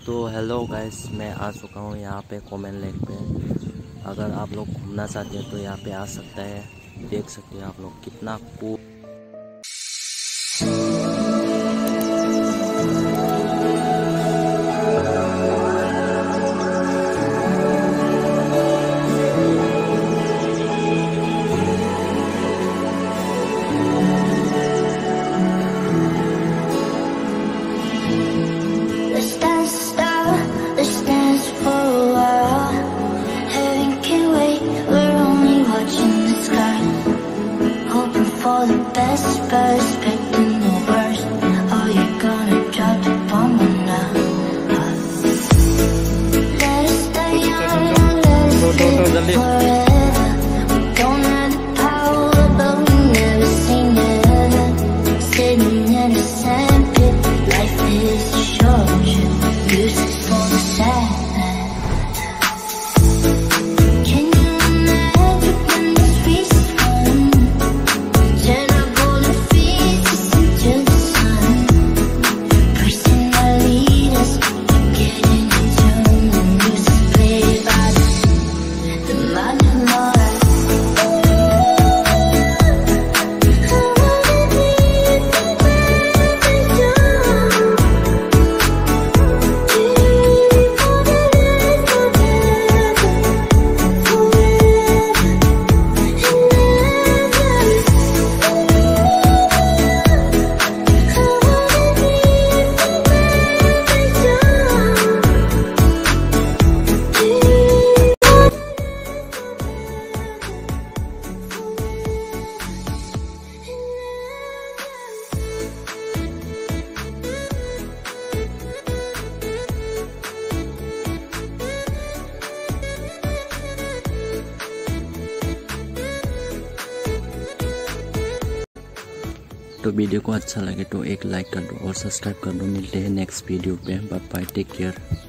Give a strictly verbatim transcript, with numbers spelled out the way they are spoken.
तो hello guys, मैं आ चुका हूँ यहाँ पे कॉमन लेक पे। अगर आप लोग घूमना चाहते हैं तो यहाँ पे आ सकता है। देख सकते हैं आप लोग कितना cool. For the best, but expecting the worst. Oh, you're gonna drop the bomb or not? Let us stay young, let us live forever. We don't have the power, but we never seen it. Sitting in a sandpit, life is short. Useless for the sad. तो video को अच्छा लगे तो एक like कर दो और subscribe कर दो। मिलते हैं नेक्स्ट वीडियो पे। Bye bye, take care.